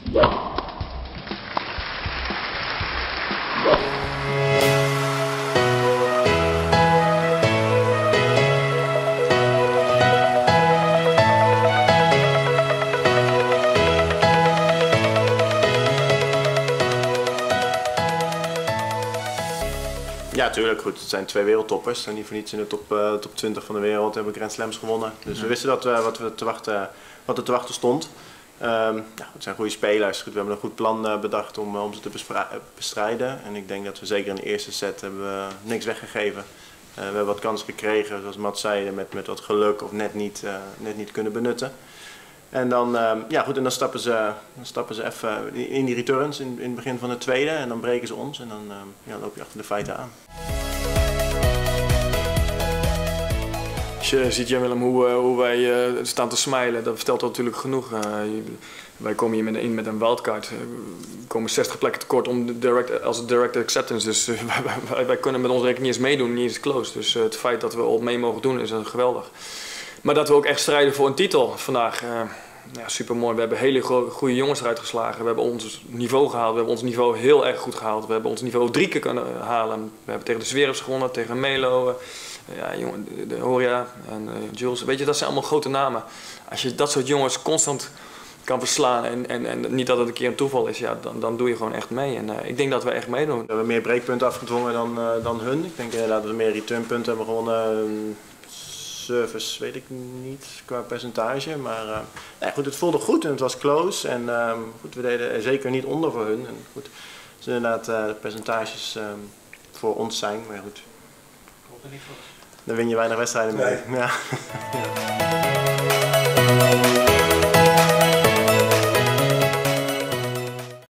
Ja, natuurlijk. Goed. Het zijn twee wereldtoppers en die voor niets in de top 20 van de wereld hebben Grand Slams gewonnen. Dus we wisten dat wat er te wachten stond. Ja, het zijn goede spelers. Goed, we hebben een goed plan bedacht om ze te bestrijden. En ik denk dat we zeker in de eerste set hebben we niks weggegeven. We hebben wat kansen gekregen, zoals Matt zei, met wat geluk of net niet kunnen benutten. En dan, ja, goed, en dan stappen ze even in die returns in het begin van de tweede en dan breken ze ons en dan ja, loop je achter de feiten aan. Als je ziet, Jan-Willem, hoe wij staan te smilen, dat vertelt natuurlijk genoeg. Wij komen hier in met een wildcard. We komen 60 plekken tekort als direct acceptance. Dus wij kunnen met onze rekening niet eens meedoen, niet eens close. Dus het feit dat we al mee mogen doen is geweldig. Maar dat we ook echt strijden voor een titel vandaag. Ja, super mooi. We hebben hele goede jongens eruit geslagen. We hebben ons niveau gehaald. We hebben ons niveau heel erg goed gehaald. We hebben ons niveau 3 keer kunnen halen. We hebben tegen de Zverevs gewonnen, tegen Melo, ja, de Horia en Jules. Weet je, dat zijn allemaal grote namen. Als je dat soort jongens constant kan verslaan en niet dat het een keer een toeval is, ja, dan doe je gewoon echt mee. En ik denk dat we echt meedoen. We hebben meer breekpunten afgedwongen dan hun. Ik denk inderdaad dat we meer returnpunten hebben gewonnen. Service weet ik niet qua percentage, maar nee, goed, het voelde goed en het was close en goed, we deden er zeker niet onder voor hun. En goed, dus inderdaad percentages voor ons zijn, maar goed, dan win je weinig wedstrijden mee. Nee. Ja.